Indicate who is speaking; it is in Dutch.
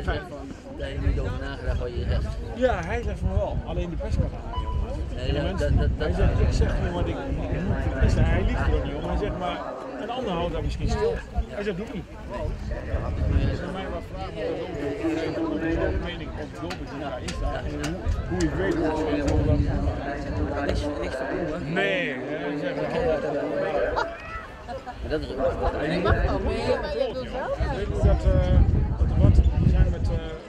Speaker 1: Daar heb je niet over nagedacht wat je zegt.
Speaker 2: Ja, hij zegt van wel, alleen de pers kan
Speaker 1: Ja,
Speaker 2: hij zegt, ik zeg niet wat ik moet is. Hij liegt er ook niet om. Hij zegt, maar een ander houdt daar misschien stil. Hij zegt, doe niet. Als je mij wat vraagt over de mening op het doelpunt die daarin staat en hoe ik weet hoe het is, dan
Speaker 1: Niks van
Speaker 2: nee, hij zegt
Speaker 1: maar dat is ook wel.
Speaker 3: Ik mag wel mee, maar je doet wel.
Speaker 2: weet je dat er wat zijn met